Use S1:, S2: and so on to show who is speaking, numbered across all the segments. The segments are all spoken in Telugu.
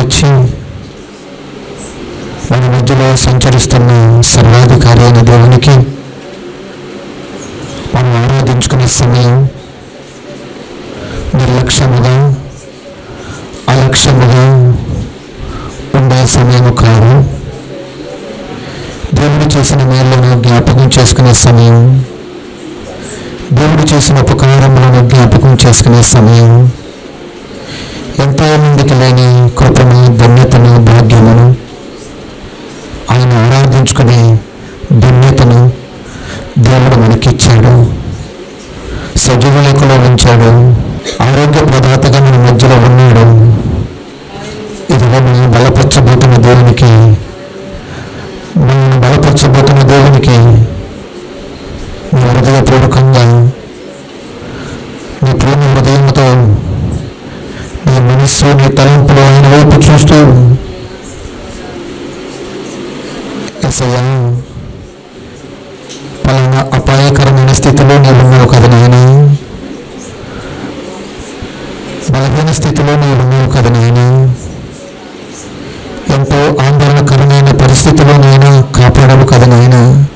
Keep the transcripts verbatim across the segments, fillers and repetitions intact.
S1: వచ్చి మన మధ్యలో సంచరిస్తున్న సర్వాధికారి అయిన దేవునికి మనం ఆరాధించుకునే సమయం నిర్లక్ష్యముగా అలక్ష్యముగా ఉండే సమయం కాదు. దేవుడు చేసిన మేళ్లను జ్ఞాపకం చేసుకునే సమయం, దేవుడు చేసిన ఉపకారములను జ్ఞాపకం చేసుకునే సమయం, ఎంతో మందికి లేని కృపను, ధన్యతను, భాగ్యమును, ఆయన ఆరాధించుకునే ధన్యతను దేవుడు మనకిచ్చాడు. సజీవ లేఖలో ఉంచాడు. ఆరోగ్య ప్రదాతగా మన మధ్యలో ఉన్నాడు. ఇదిగో మనం బలపరచబోతున్న దేవునికి, మనం బలపరచబోతున్న దేవునికి నీ హృదయపూర్వకంగా నీ ప్రేమ హృదయంతో నీ మనస్సు, నీ తలంపులు ఆయన వైపు చూస్తూ, యేసయ్యా పలానా అపాయకరమైన స్థితిలో నీవున్నావు కదా నాయన, బలహీన స్థితిలో నీవున్నావు కదా నాయన, ఎంతో ఆందోళనకరమైన పరిస్థితిలో నేను కాపాడవు కదా నాయన.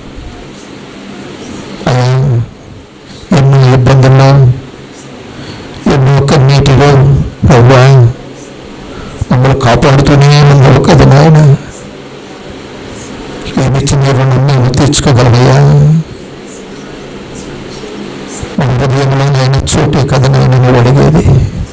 S1: అయ్యా ఎన్నో ఇబ్బందుల్లో, ఎన్నో కన్నీటిలో ప్రవ్వా మమ్మల్ని కాపాడుతూనే ఉన్నావు కదా నాయన. ఏమిచ్చి నీవు నన్ను తీర్చుకోగలవయ్యా. మన హృదయంలో నేను చోటే కదా నాయన నువ్వు అడిగేది.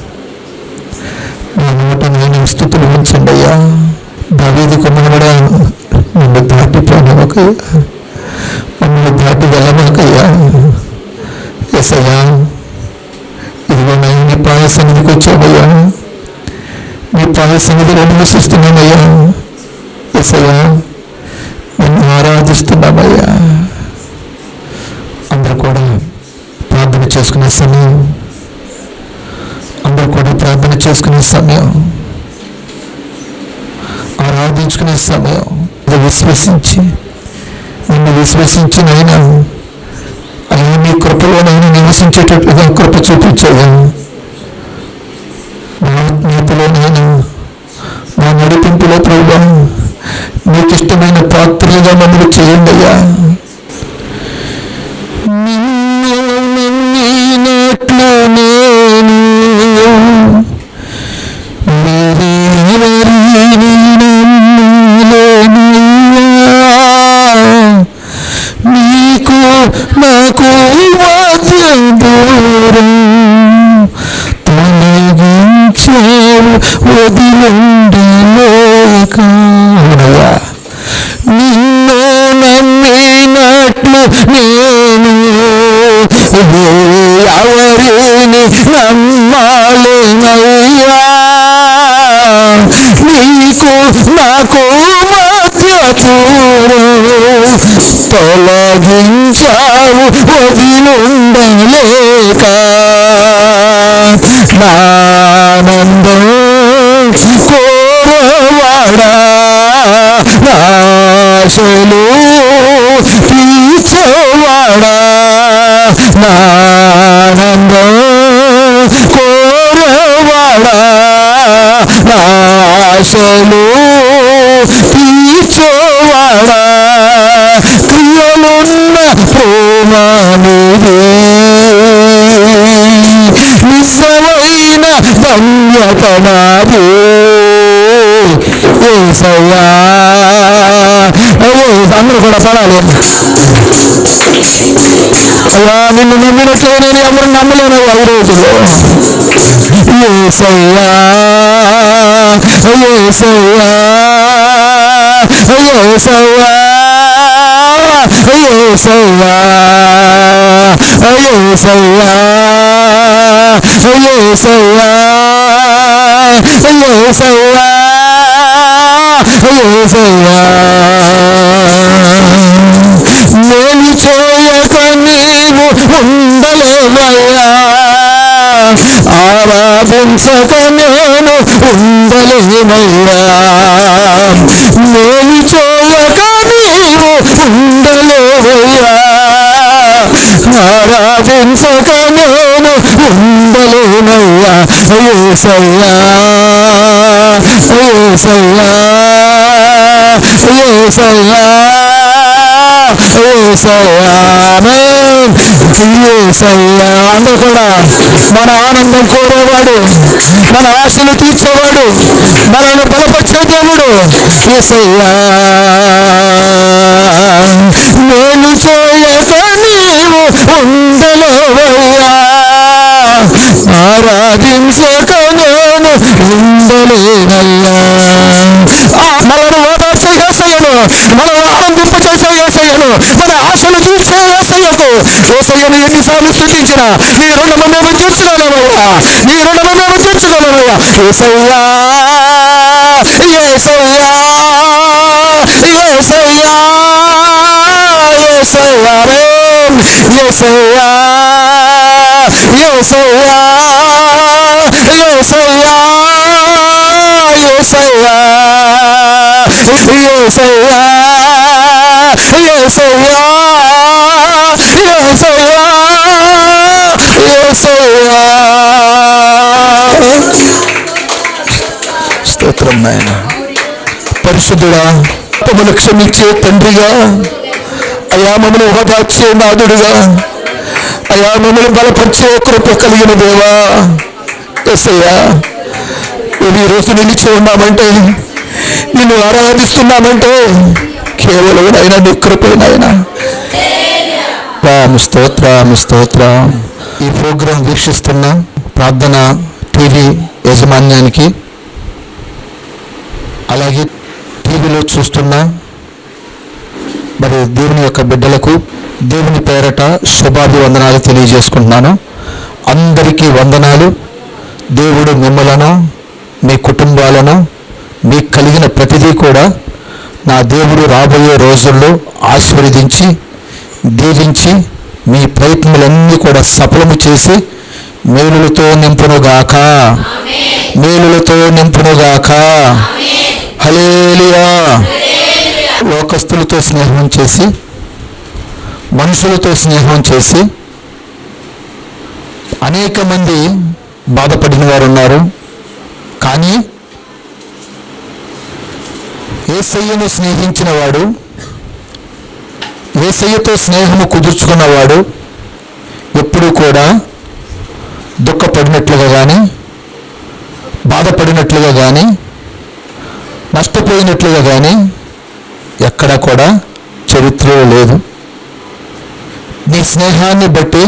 S1: నా నోట నేను స్థుతులు ఉంచండి అయ్యా. దావీదు కుమారుడా నిన్ను దాటిపోనవకయ్యా, మమ్మల్ని దాటి వెళ్ళవకయ్యా. యేసయ్యా ఇదిగో నేను నీ పాద సన్నిధికి వచ్చావయ్యా, నీ పాద సన్నిధిలో నివసిస్తున్నామయ్యా. యేసయ్యా నిన్ను ఆరాధిస్తున్నామయ్యా. అందరూ కూడా ప్రార్థన చేసుకునే సమయం, అందరూ కూడా ప్రార్థన చేసుకునే సమయం, ఆరాధించుకునే సమయం. విశ్వసించి నిన్ను విశ్వసించి నైనా ఆయన నీ కృపలో నేను నివసించేటట్లుగా కృప చూపించాను. నా ఆత్మీయతలో నేను, నా నడిపింపులో ప్రభువా నీకు ఇష్టమైన పాత్రలుగా మమ్మల్ని చేయండి అయ్యా. నిన్ను నమ్మినట్లు నేను నీకు నాకు మధ్య దూరం తొలగించావు వదిలుండలేక. నిన్ను నమ్మినట్లు నేను ఎవరిని నమ్మాలేనయ్యా. నీకు నాకు మధ్య దూరం తొలగించావు వదిలుండలేక. నానందం కోరవాడా, నాశలు తీర్చవాడా, నానందం కోరవాడా, నాశలు తీర్చవాడా. క్రియలున్న ప్రేమనిదే, నిజమైన ధన్యత నాదే. యేసయ్యా అందరూ కూడా పడాలి. అయ్యా నిన్ను నమ్మినట్లే నేను ఎవరు నమ్మలేను ఈ రోజుల్లో. యేసయ్యా యేసయ్యా యేసయ్యా యేసయ్యా యేసయ్యా యేసయ్యా యేసయ్యా యేసయ్యా. నేను చేయక నీవు ఉండలేవయ్యా, ఆరాధించక నేను ఉండలేనయ్యా. నేను చేయక నీవు ఉండలేవయ్యా, ఆరాధించక నేను ఉండలేనయ్యా. యేసయ్యా యేసయ్యా యేసయ్యా యేసయ్యా ఆమేన్ యేసయ్యా. అందరూ కూడా మన ఆనందం కోరేవాడు, మన ఆశలు తీర్చేవాడు, మనల్ని బలపరిచే దేవుడు యేసయ్యా. నేను చేయక నీవు ఉండలేవయ్యా, ఆరాధించక నేను ఉండలేనయ్యా. మనను ఓదార్చే యేసయ్యను, మనను ఆనందింప చేసే యేసయ్యను, మన ఆశలు తీర్చే యేసయ్యకు యేసయ్యను ఎన్నిసార్లు స్తుతించినా నీ రుణము మేము తీర్చగలమయ్యా, నీ రుణము మేము తీర్చగలమయ్యా. యేసయ్యా యేసయ్యా యేసయ్యా యేసయ్యా యేసయ్యా యేసయ్యా యేసయ్యా యేసయ్యా యేసయ్యా యేసయ్యా యేసయ్యా యేసయ్యా. స్తోత్రం నాయన. పరిశుద్ధుడా, మమ్మల్ని క్షమించే తండ్రిగా, అయా మమ్మల్ని ఓదార్చే నాదుడుగా, అయా మమ్మల్ని బలపరిచే కృప కలిగిన దేవా యేసయ్యా, మేము ఈరోజు నిలిచి ఉన్నామంటే, నిన్ను ఆరాధిస్తున్నామంటే కేవలం అయినా నీ కృపేనాయన. రామ స్తోత్రం స్తోత్రం. ఈ ప్రోగ్రాం వీక్షిస్తున్న ప్రార్థన టీవీ యాజమాన్యానికి, అలాగే టీవీలో చూస్తున్న మరి దేవుని యొక్క బిడ్డలకు దేవుని పేరట శుభాభివందనాలు తెలియజేసుకుంటున్నాను. అందరికీ వందనాలు. దేవుడు మిమ్మలను, మీ కుటుంబాలను, మీకు కలిగిన ప్రతిదీ కూడా నా దేవుడు రాబోయే రోజుల్లో ఆశీర్వదించి దీవించి మీ ప్రయత్నాలన్నీ కూడా సఫలము చేసి మేలులతో నింపునుగాక, మేలులతో నింపునుగాక. హల్లెలూయా. లోకస్తులతో స్నేహం చేసి, మనుషులతో స్నేహం చేసి అనేక మంది బాధపడిన వారు ఉన్నారు. కానీ యేసయ్యను స్నేహించిన వాడు, యేసయ్యతో స్నేహము కుదుర్చుకున్నవాడు ఎప్పుడూ కూడా దుఃఖపడినట్లుగా కానీ, బాధపడినట్లుగా కానీ, నష్టపోయినట్లుగా కానీ ఎక్కడా కూడా చరిత్రలో లేదు. నీ స్నేహాన్ని బట్టి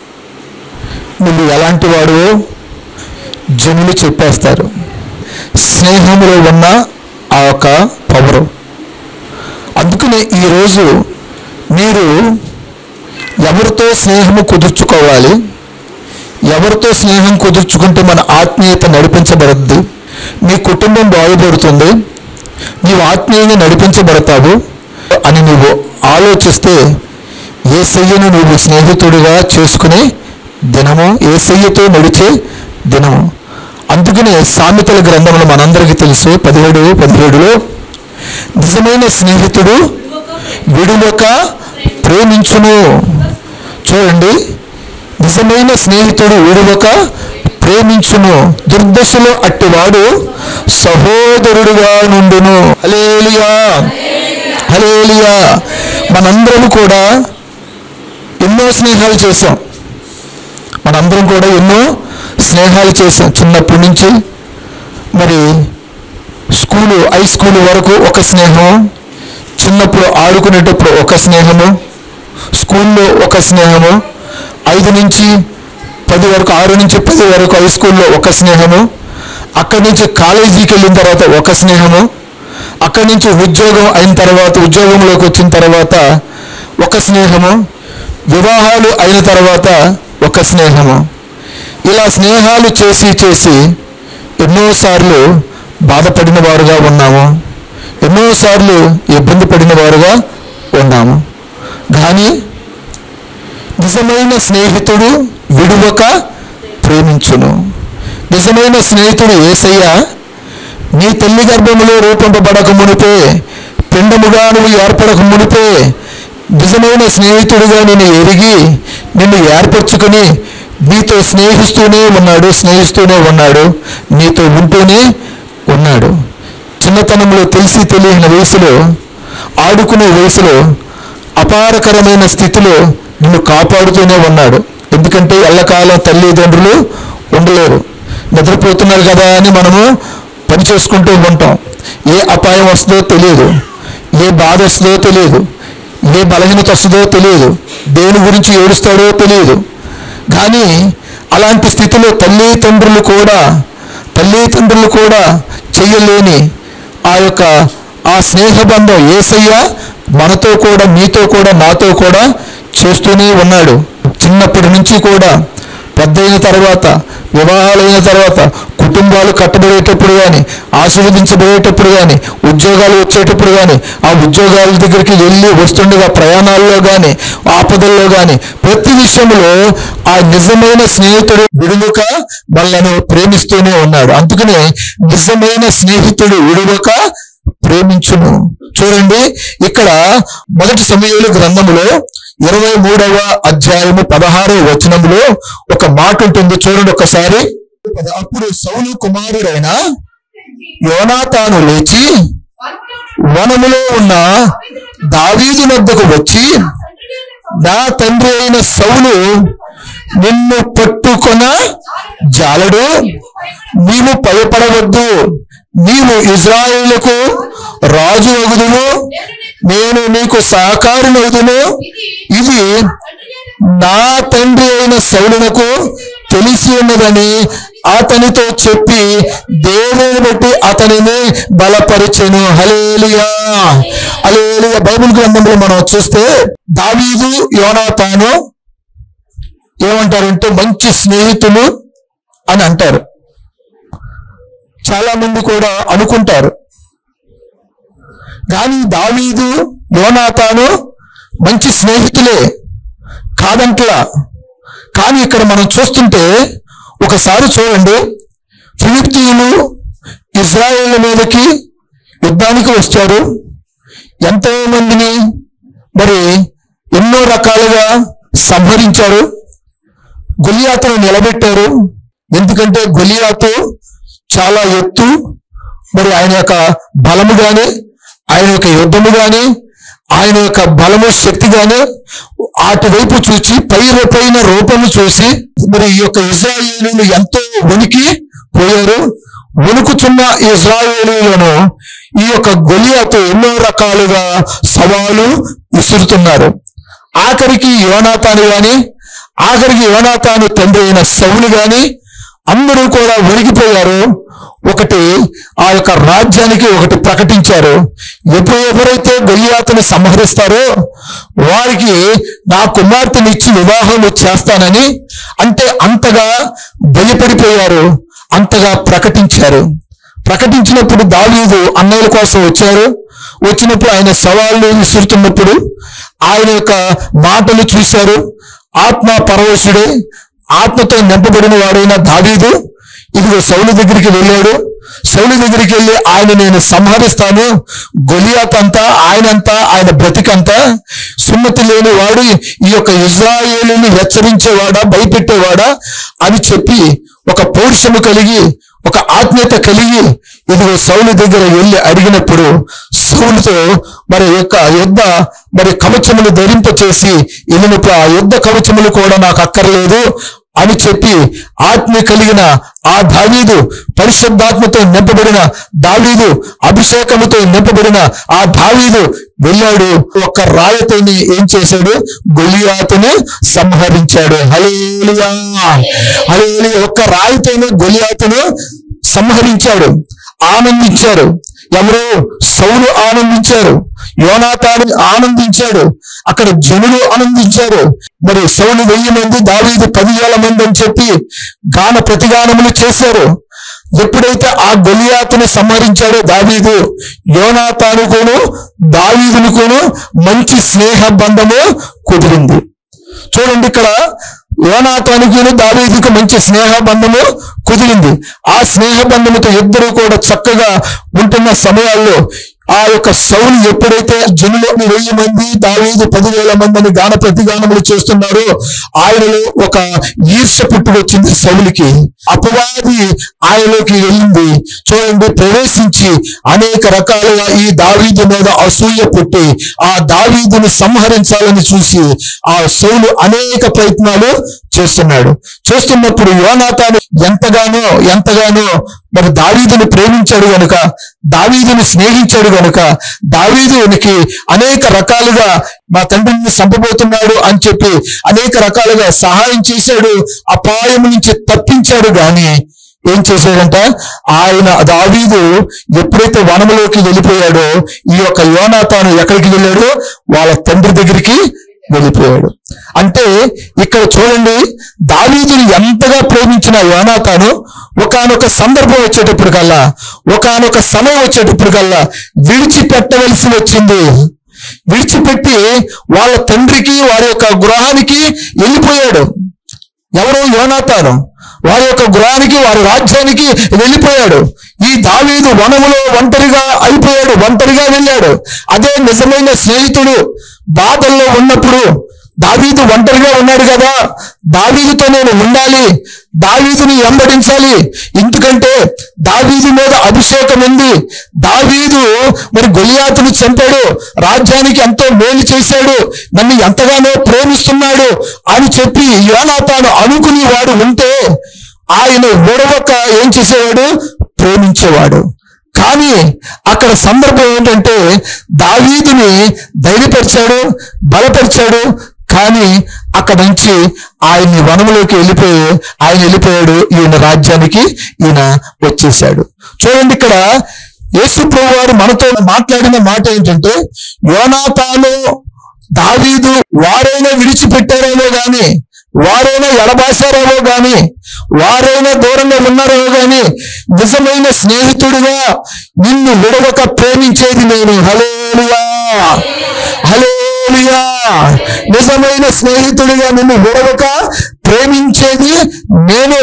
S1: నువ్వు ఎలాంటి వాడువో జనులు చెప్పేస్తారు. స్నేహంలో ఉన్న ఆ ఒక పవరు. అందుకనే ఈరోజు మీరు ఎవరితో స్నేహము కుదుర్చుకోవాలి, ఎవరితో స్నేహం కుదుర్చుకుంటే మన ఆత్మీయత నడిపించబడుద్ది, మీ కుటుంబం బాగుపడుతుంది, నీవు ఆత్మీయంగా నడిపించబడతావు అని నువ్వు ఆలోచిస్తే యేసయ్యను నువ్వు స్నేహితుడిగా చేసుకునే దినము, యేసయ్యతో నడిచే దినము. అందుకనే సామెతల గ్రంథంలో మనందరికీ తెలుసు పదిహేడు పదిహేడులో నిజమైన స్నేహితుడు విడువక ప్రేమించును. చూడండి, నిజమైన స్నేహితుడు విడువక ప్రేమించును, దుర్దశలో అట్టివాడు సహోదరుడుగా నుండును. హల్లెలూయా హల్లెలూయా. మనందరం కూడా ఎన్నో స్నేహాలు చేసాం, మనందరం కూడా ఎన్నో స్నేహాలు చేసాం. చిన్నప్పటి నుంచి మరి స్కూలు, హై స్కూల్ వరకు ఒక స్నేహం, చిన్నప్పుడు ఆడుకునేటప్పుడు ఒక స్నేహము, స్కూల్లో ఒక స్నేహము, ఐదు నుంచి పది వరకు, ఆరు నుంచి పది వరకు హై స్కూల్లో ఒక స్నేహము, అక్కడి నుంచి కాలేజీకి వెళ్ళిన తర్వాత ఒక స్నేహము, అక్కడి నుంచి ఉద్యోగం అయిన తర్వాత, ఉద్యోగంలోకి వచ్చిన తర్వాత ఒక స్నేహము, వివాహాలు అయిన తర్వాత ఒక స్నేహము. ఇలా స్నేహాలు చేసి చేసి ఎన్నోసార్లు బాధపడిన వారుగా ఉన్నాము, ఎన్నోసార్లు ఇబ్బంది పడిన వారుగా ఉన్నాము. కానీ నిజమైన స్నేహితుడు విడువక ప్రేమించును. నిజమైన స్నేహితుడు యేసయ్య. నీ తల్లి గర్భములో రూపింపబడక మునిపే, పిండముగా నువ్వు ఏర్పడక మునిపే నిజమైన స్నేహితుడిగా నిన్ను ఎరిగి నిన్ను ఏర్పరచుకుని నీతో స్నేహిస్తూనే ఉన్నాడు, స్నేహిస్తూనే ఉన్నాడు, నీతో ఉంటూనే ఉన్నాడు. చిన్నతనంలో తెలిసి తెలియని వయసులో, ఆడుకునే వయసులో, అపారకరమైన స్థితిలో నిన్ను కాపాడుతూనే ఉన్నాడు. ఎందుకంటే ఎల్లకాలం తల్లిదండ్రులు ఉండలేరు, నిద్రపోతున్నారు కదా అని మనము పని చేసుకుంటూ ఉంటాం. ఏ అపాయం వస్తుందో తెలియదు, ఏ బాధ వస్తుందో తెలియదు, ఏ బలహీనత వస్తుందో తెలియదు, దేని గురించి ఏడుస్తాడో తెలియదు. కానీ అలాంటి స్థితిలో తల్లిదండ్రులు కూడా తల్లిదండ్రులు కూడా చెయ్యలేని ఆ యొక్క ఆ స్నేహబంధం యేసయ్య మనతో కూడా, మీతో కూడా, నాతో కూడా చేస్తూనే ఉన్నాడు. చిన్నప్పటి నుంచి కూడా పెద్ద అయిన తర్వాత, వివాహాలైన తర్వాత, కుటుంబాలు కట్టబడేటప్పుడు కానీ, ఆశీర్వదించబడేటప్పుడు కానీ, ఉద్యోగాలు వచ్చేటప్పుడు కానీ, ఆ ఉద్యోగాల దగ్గరికి వెళ్ళి వస్తుండగా ప్రయాణాల్లో కానీ, ఆపదల్లో కానీ, ప్రతి విషయంలో ఆ నిజమైన స్నేహితుడు విడువక మనలను ప్రేమిస్తూనే ఉన్నాడు. అందుకనే నిజమైన స్నేహితుడు విడువక ప్రేమించును. చూడండి, ఇక్కడ మొదటి సమూయేలు గ్రంథములో ఇరవై మూడవ అధ్యాయము పదహారవ వచనంలో ఒక మాట ఉంటుంది. చూడండి ఒకసారి. అప్పుడు సౌలు కుమారుడైన యోనాతాను లేచి వనములో ఉన్న దావీదు వద్దకు వచ్చి, నా తండ్రి అయిన సౌలు నిన్ను పట్టుకొన జాలడు, నీవు భయపడవద్దు, నీవు ఇజ్రాయేలుకు రాజు అగుదును, నేను నీకు సహకారినవుదును. ఇది నా తండ్రి అయిన సౌలునకు తెలిసి ఉన్నదని అతనితో చెప్పి దేవుని బట్టి అతనిని బలపరిచెను. హల్లెలూయా, హల్లెలూయా. బైబిల్ గ్రంథంలో మనం చూస్తే దావీదు యోనాతాను ఏమంటారంటే మంచి స్నేహితులు అని అంటారు. చాలా మంది కూడా అనుకుంటారు. కానీ దావీదు యోనాతాను మంచి స్నేహితులే కాదంట్లా. కానీ ఇక్కడ మనం చూస్తుంటే ఒకసారి చూడండి, ఫిలిష్తీయులు ఇజ్రాయేల్ మీదకి యుద్ధానికి వచ్చారు. ఎంతో మందిని మరి ఎన్నో రకాలుగా సంహరించారు. గొలియాతును నిలబెట్టారు. ఎందుకంటే గొలియాతు చాలా ఎత్తు, మరి ఆయన యొక్క బలము గాని, ఆయన యొక్క యుద్ధము గాని, ఆయన యొక్క బలము శక్తి గాని అటువైపు చూసి పై పైన రూపము చూసి మరి ఈ యొక్క ఇజ్రాయేలీలు ఎంతో వణికి పోయారు. వణుకుతున్న ఇజ్రాయేలీలను ఈ యొక్క గొలియాతు ఎన్నో రకాలుగా సవాలు విసురుతున్నారు. ఆఖరికి యోనాతాను గాని, ఆఖరికి యోనాతాను తండ్రి అయిన సౌలు గాని అందరూ కూడా వణికిపోయారు. ఒకటి ఆ యొక్క రాజ్యానికి ఒకటి ప్రకటించారు, ఎప్పుడు ఎవరైతే గొలియాతుని సంహరిస్తారో వారికి నా కుమార్తెని ఇచ్చి వివాహం చేస్తానని. అంటే అంతగా భయపడిపోయారు, అంతగా ప్రకటించారు. ప్రకటించినప్పుడు దావీదు అన్నయ్యల కోసం వచ్చారు. వచ్చినప్పుడు ఆయన సవాళ్ళు విసురుతున్నప్పుడు ఆయన యొక్క మాటలు చూశారు. ఆత్మ పరవశుడే, ఆత్మతో నింపబడిన వాడైన దావీదు ఇదిగో సౌలు దగ్గరికి వెళ్ళాడు. సౌలు దగ్గరికి వెళ్ళి ఆయన నేను సంహరిస్తాను, గొలియాత్ అంతా ఆయనంతా ఆయన బ్రతికంతా సున్నతి లేని వాడు ఈ యొక్క ఇజ్రాయేలుని హెచ్చరించేవాడా, భయపెట్టేవాడా అని చెప్పి ఒక పౌరుషము కలిగి, ఒక ఆత్మీయత కలిగి ఇదిగో సౌలు దగ్గర వెళ్ళి అడిగినప్పుడు సౌలుతో మరి యొక్క యుద్ధ మరి కవచములు ధరింప చేసి వెళ్ళినప్పుడు ఆ యుద్ధ కవచములు కూడా నాకు అక్కర్లేదు అని చెప్పి ఆత్మ కలిగిన ఆ దావీదు, పరిశుద్ధాత్మతో నింపబడిన దావీదు, అభిషేకముతో నింపబడిన ఆ దావీదు వెళ్ళాడు. ఒక్క రాయతోని ఏం చేశాడు? గొలియాతును సంహరించాడు. హల్లెలూయా, హల్లెలూయా. ఒక్క రాయితోనే గొలియాతును సంహరించాడు. ఆనందించారు. ఎవరు? సౌలు ఆనందించారు, యోనాతాను ఆనందించాడు, అక్కడ జనులు ఆనందించారు. మరి సౌలు వెయ్యి మంది, దావీదు పదివేల మంది అని చెప్పి గాన ప్రతిగానములు చేశారు. ఎప్పుడైతే ఆ గొలియాతును సంహరించాడో దావీదు, యోనాతానుకును దావీదునుకును మంచి స్నేహ బంధము కుదిరింది. చూడండి, ఇక్కడ యోనాతానుకు దావీదుకు మంచి స్నేహ బంధము కుదిరింది. ఆ స్నేహ బంధముతో ఇద్దరు కూడా చక్కగా ఉంటున్న సమయాల్లో ఆ యొక్క సౌలు ఎప్పుడైతే జనులు వెయ్యి మంది దావీదు పదివేల మంది అని గాన ప్రతిగానములు చేస్తున్నారో ఆయనలో ఒక ఈర్ష్య పుట్టుకొచ్చింది సౌలుకి. అపవాది ఆయనలోకి వెళ్ళింది. చూడండి, ప్రవేశించి అనేక రకాలుగా ఈ దావీదు మీద అసూయ పుట్టి ఆ దావీదును సంహరించాలని చూసి ఆ సౌలు అనేక ప్రయత్నాలు చేస్తున్నాడు. చేస్తున్నప్పుడు యోనాతాను ఎంతగానో ఎంతగానో మరి దావీదును ప్రేమించాడు గనుక, దావీదుని స్నేహించాడు గనుక, దావీదునికి అనేక రకాలుగా మా తండ్రిని చంపబోతున్నాడు అని చెప్పి అనేక రకాలుగా సహాయం చేశాడు, అపాయం నుంచి తప్పించాడు. గాని ఏం చేశాడంట, ఆయన దావీదు ఎప్పుడైతే వనములోకి వెళ్ళిపోయాడో ఈ యొక్క యోనాతాను ఎక్కడికి వెళ్ళాడు, వాళ్ళ తండ్రి దగ్గరికి వెళ్ళిపోయాడు. అంటే ఇక్కడ చూడండి, దావీదుని ఎంతగా ప్రేమించిన యోనాతాను ఒకానొక సందర్భం వచ్చేటప్పటికల్లా, ఒకానొక సమయం వచ్చేటప్పటికల్లా విడిచిపెట్టవలసి వచ్చింది. విడిచిపెట్టి వాళ్ళ తండ్రికి వారి యొక్క గృహానికి వెళ్ళిపోయాడు. ఎవరు? యోనాతాను. వారి యొక్క గృహానికి, వారి రాజ్యానికి వెళ్ళిపోయాడు. ఈ దావీదు వనములో ఒంటరిగా అయిపోయాడు, ఒంటరిగా వెళ్ళాడు. అదే నిజమైన స్నేహితుడు. బాధల్లో ఉన్నప్పుడు దావీదు ఒంటరిగా ఉన్నాడు కదా, దావీదుతో నేను ఉండాలి, దావీదుని వెంబడించాలి. ఎందుకంటే దావీదు మీద అభిషేకం ఉంది. దావీదు మరి గొలియాతును చంపాడు, రాజ్యానికి ఎంతో మేలు చేశాడు, నన్ను ఎంతగానో ప్రేమిస్తున్నాడు అని చెప్పి యోనాతాను అనుకుని వాడు ఉంటే ఆయన విడవక ఏం చేసేవాడు, ప్రేమించేవాడు. కానీ అక్కడ సందర్భం ఏంటంటే దావీదుని ధైర్యపరిచాడు, బలపరిచాడు. కానీ అక్కడ నుంచి ఆయన్ని వనములోకి వెళ్ళిపోయి ఆయన వెళ్ళిపోయాడు, ఈయన రాజ్యానికి ఈయన వచ్చేసాడు. చూడండి, ఇక్కడ యేసు ప్రభువు వారు మనతో మాట్లాడిన మాట ఏంటంటే, యోనాతాను దావీదు వారైనా విడిచిపెట్టారేమో గాని, వారైనా ఎడబాసారేమో గాని, వారైనా దూరంగా ఉన్నారేమో గాని, నిజమైన స్నేహితుడిగా నిన్ను విడవక ప్రేమించేది నేను. హల్లెలూయా, హల్లెలూయా. నిజమైన స్నేహితుడిగా నిన్ను విడవక ప్రేమించేది నేను.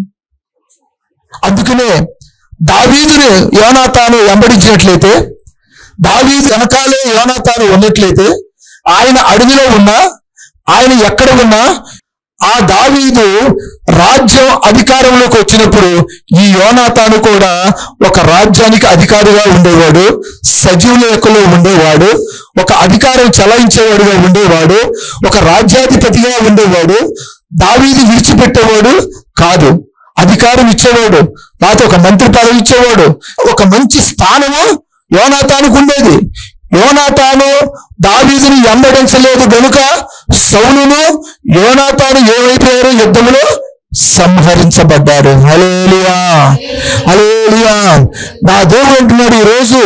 S1: అందుకనే దావీదుని యోనాతాను వెంబడించినట్లయితే, దావీదు వెనకాలే యోనాతాను ఉన్నట్లయితే, ఆయన అడవిలో ఉన్నా, ఆయన ఎక్కడ ఉన్నా, ఆ దావీదు రాజ్యం అధికారంలోకి వచ్చినప్పుడు ఈ యోనాతాను కూడా ఒక రాజ్యానికి అధికారిగా ఉండేవాడు, సజీవుల లెక్కలో ఉండేవాడు, ఒక అధికారం చలాయించేవాడుగా ఉండేవాడు, ఒక రాజ్యాధిపతిగా ఉండేవాడు. దావీదు విడిచిపెట్టేవాడు కాదు, అధికారం ఇచ్చేవాడు, లేకపోతే ఒక మంత్రి పదవి ఇచ్చేవాడు, ఒక మంచి స్థానము యోనాతానుకు ఉండేది. యోనాతాను దావీదుని వెంబడించలేదు గనుక సౌలును యోనాతాను ఏమైపోయారు, యుద్ధములో సంహరించబడ్డారు. హల్లెలూయా, హల్లెలూయా. నా దేవుడు అంటున్నాడు ఈరోజు,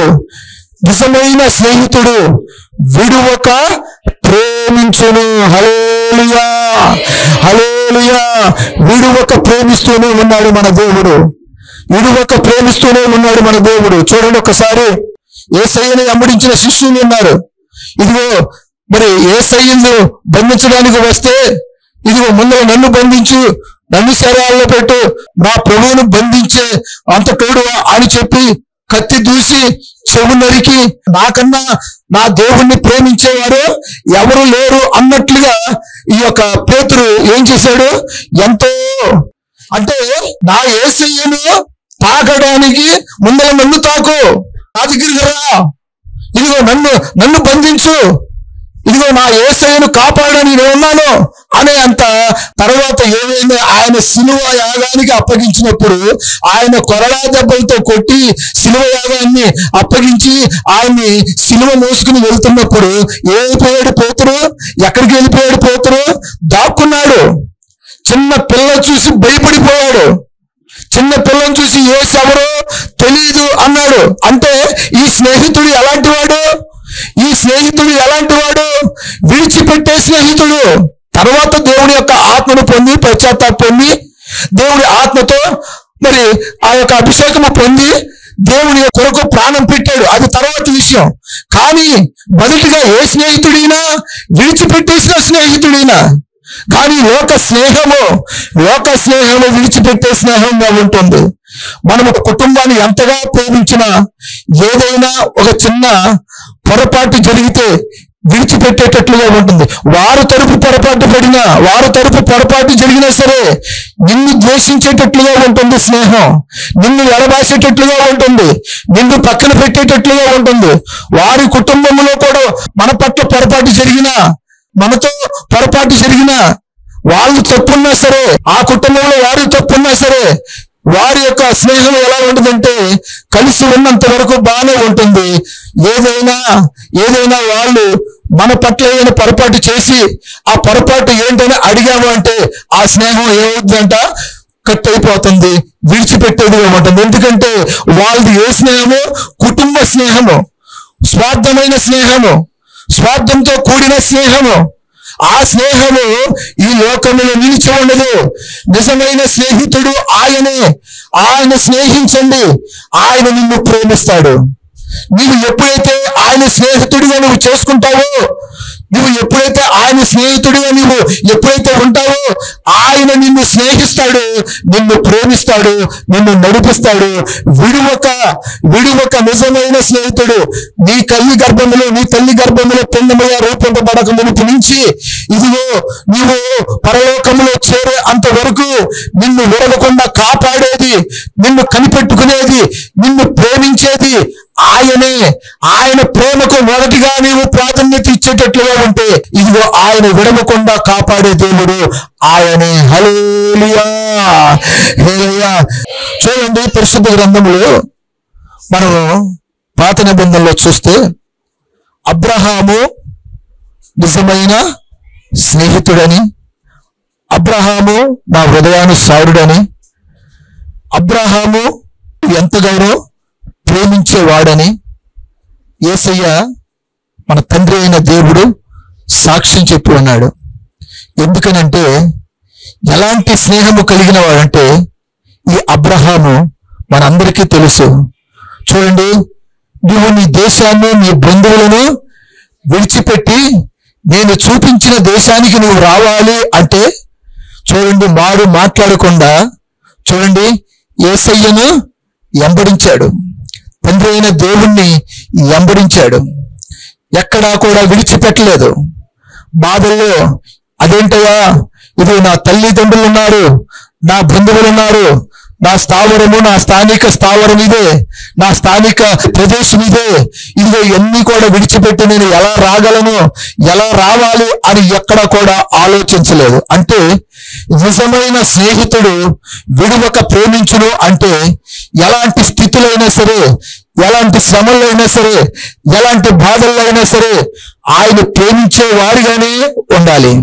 S1: నిజమైన స్నేహితుడు విడువక ప్రేమించును. హల్లెలూయా, హల్లెలూయా. విడువక ప్రేమిస్తూనే ఉన్నాడు మన దేవుడు, విడువక ప్రేమిస్తూనే ఉన్నాడు మన దేవుడు. చూడండి, ఒకసారి యేసయ్యను వెంబడించిన శిష్యులు ఉన్నారు. ఇదిగో మరి యేసయ్యను బంధించడానికి వస్తే, ఇదిగో ముందర నన్ను బంధించు, నన్ను శరాల్లో పెట్టు, నా ప్రభువును బంధించే అంత తోడు అని చెప్పి కత్తి దూసి చెవు నరికి, నాకన్నా నా దేవుణ్ణి ప్రేమించేవారు ఎవరు లేరు అన్నట్లుగా ఈ యొక్క పేతురు ఏం చేశాడు, ఎంతో అంటే నా యేసయ్యను తాకడానికి ముందర నన్ను తాకు, నా దగ్గరికి రా, ఇదిగో నన్ను నన్ను బంధించు, ఇదిగో నా యేసయ్యను కాపాడని నేను ఉన్నాను అనే అంత. తర్వాత ఏమైంది, ఆయన సిలువ యాగానికి అప్పగించినప్పుడు ఆయన కొరడా దెబ్బలతో కొట్టి సిలువ యాగాన్ని అప్పగించి ఆయన్ని సిలువ మోసుకుని వెళ్తున్నప్పుడు ఏమైపోయాడు పేతురు, ఎక్కడికి వెళ్ళిపోయాడు పేతురు, దాక్కున్నాడు. చిన్న పిల్ల చూసి భయపడిపోయాడు, చిన్న పిల్లని చూసి యేసు ఎవరో తెలియదు అన్నాడు. అంటే ఈ స్నేహితుడు ఎలాంటి వాడు, ఈ స్నేహితుడు ఎలాంటి వాడు, విడిచిపెట్టే స్నేహితుడు. తర్వాత దేవుడి యొక్క ఆత్మను పొంది, పశ్చాత్తాప పొంది, దేవుడి ఆత్మతో మరి ఆ యొక్క అభిషేకము పొంది దేవుడి కొరకు ప్రాణం పెట్టాడు, అది తర్వాత విషయం. కానీ మొదటిగా ఏ స్నేహితుడైనా విడిచిపెట్టేసిన స్నేహితుడైనా. కానీ లోక స్నేహము, లోక స్నేహము విడిచిపెట్టే స్నేహంగా ఉంటుంది. మనము కుటుంబాన్ని ఎంతగా ప్రేమించినా ఏదైనా ఒక చిన్న పొరపాటు జరిగితే విడిచిపెట్టేటట్లుగా ఉంటుంది. వారు తరపు పొరపాటు పడినా, వారు తరపు పొరపాటు జరిగినా సరే నిన్ను ద్వేషించేటట్లుగా ఉంటుంది స్నేహం, నిన్ను ఎడబాసేటట్లుగా ఉంటుంది, నిన్ను పక్కన పెట్టేటట్లుగా ఉంటుంది. వారి కుటుంబంలో కూడా మన పట్ల పొరపాటు జరిగినా, మనతో పొరపాటు జరిగినా, వాళ్ళు తప్పున్నా సరే, ఆ కుటుంబంలో వారి తప్పున్నా సరే, వారి యొక్క స్నేహం ఎలా ఉంటుందంటే కలిసి ఉన్నంత వరకు బాగానే ఉంటుంది. ఏదైనా ఏదైనా వాళ్ళు మన పట్ల ఏదైనా పొరపాటు చేసి ఆ పొరపాటు ఏంటని అడిగాము అంటే ఆ స్నేహం ఏమవుతుందంట, కట్ అయిపోతుంది, విడిచిపెట్టేదిగా ఉంటుంది. ఎందుకంటే వాళ్ళది ఏ స్నేహము? కుటుంబ స్నేహము, స్వార్థమైన స్నేహము, స్వార్థంతో కూడిన స్నేహము. ఆ స్నేహము ఈ లోకములో నిలిచి ఉండదు. నిజమైన స్నేహితుడు ఆయనే. ఆయన స్నేహించండి, ఆయన నిన్ను ప్రేమిస్తాడు. నీవు ఎప్పుడైతే ఆయన స్నేహితుడిగా నువ్వు చేసుకుంటావో, నువ్వు ఎప్పుడైతే ఆయన స్నేహితుడిగా నువ్వు ఎప్పుడైతే ఉంటావో, ఆయన నిన్ను స్నేహిస్తాడు, నిన్ను ప్రేమిస్తాడు, నిన్ను నడిపిస్తాడు. విడువక విడువక నిజమైన స్నేహితుడు నీ తల్లి గర్భములో నీ తల్లి గర్భములో పిండముగా రూపొందబడక మునుపు నుంచి ఇదిగో నీవు పరలోకములో చేరే అంతవరకు నిన్ను విడవకుండా కాపాడేది, నిన్ను కనిపెట్టుకునేది, నిన్ను ప్రేమించేది ఆయనే. ఆయన ప్రేమకు మొదటిగా నీవు ప్రాధాన్యత ఇచ్చేటట్లుగా ఉంటే ఇదిగో ఆయన విడవకుండా కాపాడే దేవుడు ఆయనే. హల్లెలూయా, హల్లెలూయా. చూడండి, పరిశుద్ధ గ్రంథములో మనం పాత నిబంధనలో చూస్తే అబ్రహాము నిజమైన స్నేహితుడని, అబ్రహాము నా హృదయానుసారుడని, అబ్రహాము ఎంతగానో ప్రేమించేవాడని యేసయ్య మన తండ్రి అయిన దేవుడు సాక్ష్యం చెప్పి ఉన్నాడు. ఎందుకనంటే ఎలాంటి స్నేహము కలిగిన వాడంటే ఈ అబ్రహాము మనందరికీ తెలుసు. చూడండి, నువ్వు నీ దేశాన్ని నీ బంధువులను విడిచిపెట్టి నేను చూపించిన దేశానికి నువ్వు రావాలి అంటే చూడండి, మారు మాట్లాడకుండా చూడండి యేసయ్యను వెంబడించాడు, తండ్రి అయిన దేవుణ్ణి వెంబడించాడు, ఎక్కడా కూడా విడిచిపెట్టలేదు. బాధల్లో అదేంటయ్యా, ఇది నా తల్లిదండ్రులు ఉన్నారు, నా బంధువులు ఉన్నారు, నా స్థావరము నా స్థానిక స్థావరం ఇదే, నా స్థానిక ప్రదేశం ఇదే, ఇదిగో ఇవన్నీ కూడా విడిచిపెట్టి నేను ఎలా రాగలను, ఎలా రావాలి అని ఎక్కడా కూడా ఆలోచించలేదు. అంటే నిజమైన స్నేహితుడు విడువక ప్రేమించును అంటే ఎలాంటి స్థితులైనా సరే, ఎలాంటి శ్రమల్లో అయినా సరే, ఎలాంటి బాధల్లో అయినా సరే ఆయన ప్రేమించే వారిగానే ఉండాలి,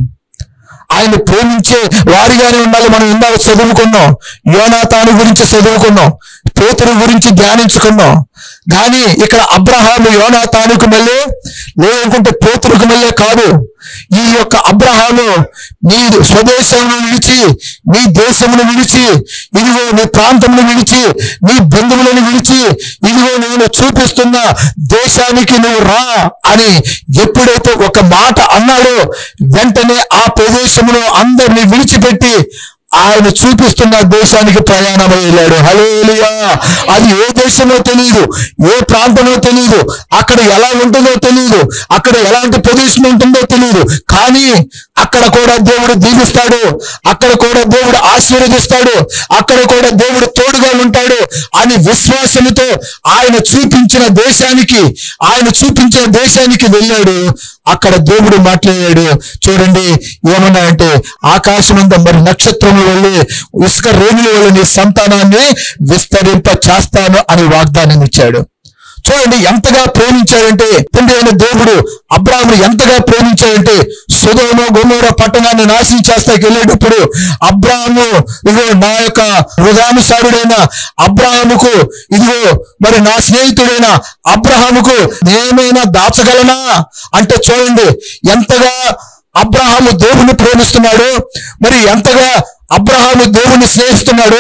S1: ఆయన ప్రేమించే వారిగానే ఉండాలి. మనం ఇందాక చదువుకున్నాం, యోనాతాను గురించి చదువుకున్నాం, పేతురు గురించి ధ్యానించుకున్నాం. కానీ ఇక్కడ అబ్రహాము యోనాతానుకు మళ్ళీ లేకుంటే పేతురుకు మళ్ళీ కాదు, ఈ యొక్క అబ్రహాము నీ స్వదేశమును విడిచి, నీ దేశమును విడిచి, ఇదిగో నీ ప్రాంతమును విడిచి, నీ బంధువులను విడిచి, ఇదిగో నేను చూపిస్తున్న దేశానికి నువ్వు రా అని ఎప్పుడైతే ఒక మాట అన్నాడో వెంటనే ఆ ప్రదేశమును అందరినీ విడిచిపెట్టి ఆయన చూపిస్తున్న దేశానికి ప్రయాణం వెళ్ళాడు. హల్లెలూయా. అది ఏ దేశమో తెలియదు, ఏ ప్రాంతమో తెలియదు, అక్కడ ఎలా ఉంటుందో తెలియదు, అక్కడ ఎలాంటి ప్రదేశం ఉంటుందో తెలియదు. కానీ అక్కడ కూడా దేవుడు దీవిస్తాడు, అక్కడ కూడా దేవుడు ఆశీర్వదిస్తాడు, అక్కడ కూడా దేవుడు తోడుగా ఉంటాడు అని విశ్వాసంతో ఆయన చూపించిన దేశానికి ఆయన చూపించిన దేశానికి వెళ్ళాడు. అక్కడ దేవుడు మాట్లాడాడు. చూడండి ఏమన్నా అంటే ఆకాశమంత మరి నక్షత్రముల వల్లే ఇసుక రేణుల వల్ల నీ సంతానాన్ని విస్తరింప చేస్తాను అని వాగ్దానం ఇచ్చాడు. చూడండి ఎంతగా ప్రేమించాడంటే తండ్రి అయిన దేవుడు అబ్రాహామును ఎంతగా ప్రేమించాడంటే సొదొమ గొమొర పట్టణాన్ని నాశనం చేస్తాకి వెళ్ళేటప్పుడు అబ్రాహాము ఇదిగో నా యొక్క హృదయానుసారుడైన అబ్రాహాముకు, ఇదిగో మరి నా స్నేహితుడైన అబ్రాహాముకు నేనేమైనా దాచగలనా అంటే చూడండి ఎంతగా అబ్రాహాము దేవుని ప్రేమిస్తున్నాడు, మరి ఎంతగా అబ్రహాము దేవుణ్ణి స్నేహిస్తున్నాడు.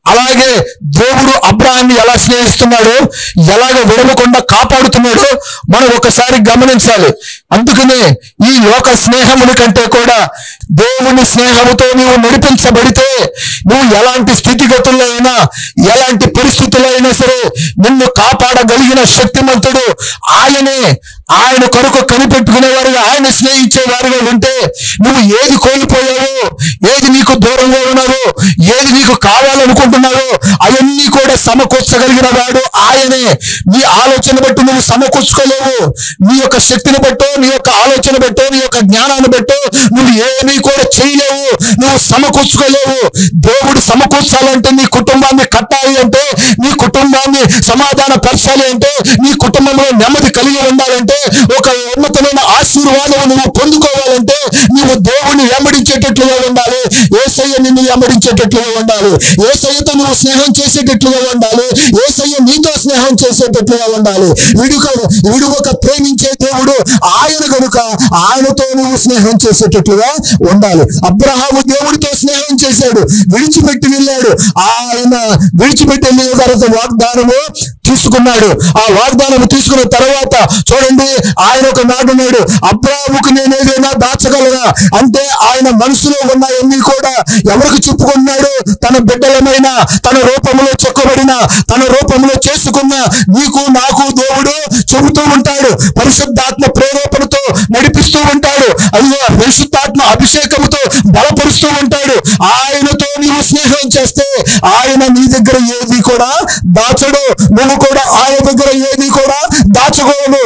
S1: అలాగే దేవుడు అబ్రహాంని ఎలా స్నేహిస్తున్నాడో, ఎలాగ విడవకుండా కాపాడుతున్నాడో మనం ఒకసారి గమనించాలి. అందుకనే ఈ లోక స్నేహముని కంటే కూడా దేవుని స్నేహముతో నీవు నడిపించబడితే నువ్వు ఎలాంటి స్థితిగతుల్లో అయినా, ఎలాంటి పరిస్థితుల్లో అయినా సరే నిన్ను కాపాడగలిగిన శక్తిమంతుడు ఆయనే. ఆయన కొరకు కనిపెట్టుకునేవారుగా, ఆయన స్నేహించేవారుగా ఉంటే నువ్వు ఏది కోల్పోయావో, ఏది నీకు దూరంగా ఉన్నావో, ఏది నీకు కావాలనుకుంటున్నావో అవన్నీ కూడా సమకూర్చగలిగిన వాడు ఆయనే. నీ ఆలోచన బట్టి నువ్వు సమకూర్చుకోలేవు. నీ యొక్క శక్తిని బట్టో, నీ యొక్క ఆలోచన బట్టో, నీ యొక్క జ్ఞానాన్ని బట్టో నువ్వు ఏమీ కూడా చేయలేవు, నువ్వు సమకూర్చుకోలేవు. దేవుడు సమకూర్చాలంటే, నీ కుటుంబాన్ని కట్టాలి అంటే, నీ కుటుంబాన్ని సమాధాన పరచాలి అంటే, నీ కుటుంబంలో నెమ్మది కలిగి ఉండాలంటే, ఒక ఉన్నతమైన ఆశీర్వాదం నువ్వు పొందుకోవాలంటే నువ్వు దేవుణ్ణి వెంబడించేటట్లుగా ఉండాలి. యేసయ్య నిన్ను వెంబడించేటట్లుగా ఉండాలి. యేసయ్యతో నువ్వు స్నేహం చేసేటట్లుగా ఉండాలి. యేసయ్య నీతో స్నేహం చేసేటట్లుగా ఉండాలి. విడుక విడువక ప్రేమించే దేవుడు ఆయన కనుక ఆయనతో నువ్వు స్నేహం చేసేటట్లుగా ఉండాలి. అబ్రహాము దేవుడితో స్నేహం చేశాడు, విడిచిపెట్టి వెళ్ళాడు. ఆయన విడిచిపెట్టి వెళ్ళిన తర్వాత వాగ్దానము తీసుకున్నాడు. ఆ వాగ్దానం తీసుకున్న తర్వాత చూడండి, ఆయన ఒక మాట ఉన్నాడు, అబ్రాహాముకు నేను ఏదైనా దాచగలనా అంటే ఆయన మనసులో ఉన్నాయన్నీ కూడా ఎవరికి చెప్పుకున్నాడు? తన బిడ్డలమైన, తన రూపంలో చెక్కబడిన, తన రూపంలో చేసుకున్న నీకు నాకు దేవుడు చెబుతూ ఉంటాడు. పరిశుద్ధాత్మ ప్రేరేపణతో నడిపిస్తూ ఉంటాడు. అదిగో పరిశుద్ధాత్మ అభిషేకంతో బలపరుస్తూ ఉంటాడు. ఆయనతో నీవు స్నేహం చేస్తే ఆయన నీ దగ్గర ఏది కూడా దాచడు. నువ్వు కూడా ఆయన దగ్గర ఏది కూడా దాచుకోను.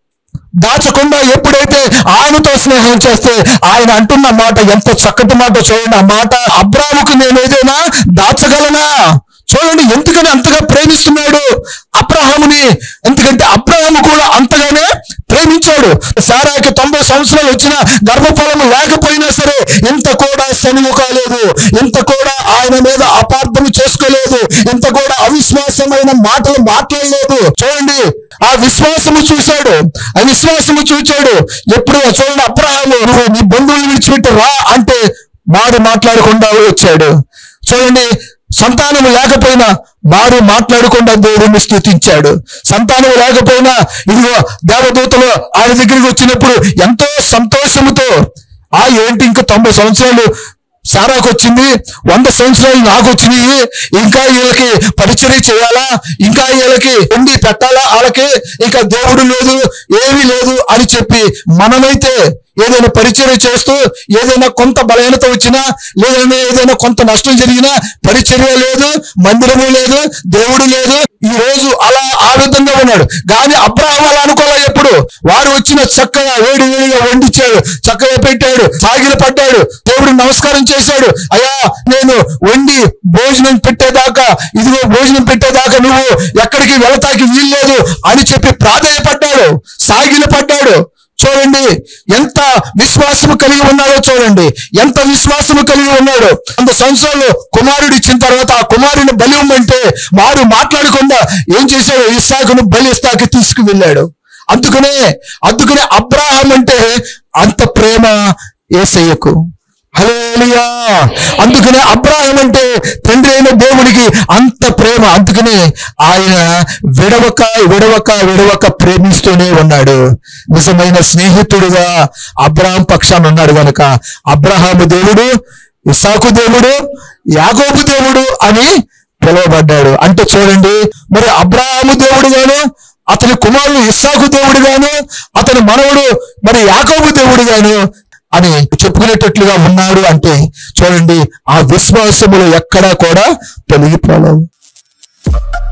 S1: దాచకుండా ఎప్పుడైతే ఆయనతో స్నేహం చేస్తే ఆయన అంటున్న మాట ఎంత చక్కటి మాట చూడండి. ఆ మాట, అబ్రాహాముకు నేను ఏదైనా దాచగలనా? చూడండి, ఎందుకని అంతగా ప్రేమిస్తున్నాడు అబ్రహాముని. ఎందుకంటే అబ్రహాము కూడా అంతగానే ప్రేమించాడు. సారాకి తొంభై సంవత్సరాలు వచ్చిన గర్భఫలము లేకపోయినా సరే ఇంత కూడా శనువు కాలేదు, ఇంత కూడా ఆయన మీద అపార్థం చేసుకోలేదు, ఇంత కూడా అవిశ్వాసమైన మాటలు మాట్లాడలేదు. చూడండి, ఆ విశ్వాసము చూశాడు, ఆ విశ్వాసము చూచాడు. ఎప్పుడు చూడండి, అబ్రహాము నువ్వు నీ బంధువులు విడిచిపెట్టి రా అంటే మారు మాట్లాడకుండా వచ్చాడు. చూడండి, సంతానము లేకపోయినా వారు మాట్లాడకుండా దేవుడిని స్తుతించాడు. సంతానం లేకపోయినా ఇదిగో దేవదూతలు ఆయన దగ్గరికి వచ్చినప్పుడు ఎంతో సంతోషముతో, ఆ ఏంటి ఇంకా తొంభై సంవత్సరాలు సారాకు వచ్చింది, వంద సంవత్సరాలు నాకు వచ్చినాయి, ఇంకా వీళ్ళకి పరిచర్య చేయాలా, ఇంకా వీళ్ళకి ఉండి పెట్టాలా, వాళ్ళకి ఇంకా దేవుడు లేదు, ఏమీ లేదు అని చెప్పి మనమైతే ఏదైనా పరిచర్య చేస్తూ ఏదైనా కొంత బలహీనత వచ్చినా, లేదైనా ఏదైనా కొంత నష్టం జరిగినా పరిచర్య లేదు, మందిరము లేదు, దేవుడు లేదు. ఈ రోజు అలా ఆ విధంగా ఉన్నాడు. కానీ అబ్రహాము అలా అనుకోలే. ఎప్పుడు వారు వచ్చిన చక్కగా వేడి వేడిగా వండిచ్చాడు, చక్కగా పెట్టాడు, సాగిలు పడ్డాడు, దేవుడు నమస్కారం చేశాడు. అయ్యా, నేను వండి భోజనం పెట్టేదాకా, ఇదిగో భోజనం పెట్టేదాకా నువ్వు ఎక్కడికి వెళతాకి వీల్లేదు అని చెప్పి ప్రాధేయపడ్డాడు, సాగిలు పడ్డాడు. చూడండి, ఎంత విశ్వాసము కలిగి ఉన్నాడో చూడండి, ఎంత విశ్వాసము కలిగి ఉన్నాడు. వంద సంవత్సరాలు కుమారుడు ఇచ్చిన తర్వాత ఆ కుమారుని బలి ఇవ్వమంటే వారు మాట్లాడకుండా ఏం చేశాడు? ఇస్సాకును బలి ఇస్తాకి తీసుకువెళ్ళాడు. అందుకనే అందుకనే అబ్రహాం అంటే అంత ప్రేమ యేసయ్యకు. హల్లెలూయా. అందుకనే అబ్రహాం అంటే తండ్రి అయిన దేవుడికి అంత ప్రేమ. అందుకనే ఆయన విడవక విడవక విడవక ప్రేమిస్తూనే ఉన్నాడు. నిజమైన స్నేహితుడుగా అబ్రహాం పక్షాన ఉన్నాడు కనుక అబ్రహాము దేవుడు, ఇస్సాకు దేవుడు, యాకోబు దేవుడు అని పిలువబడ్డాడు. అంటే చూడండి, మరి అబ్రహాము దేవుడు గాను, అతని కుమారుడు ఇస్సాకు దేవుడు గాను, అతని మనవడు మరి యాకోబు దేవుడు గాను అని చెప్పుకునేటట్లుగా ఉన్నాడు. అంటే చూడండి, ఆ విశ్వాసములు ఎక్కడా కూడా తొలగిపోలేదు.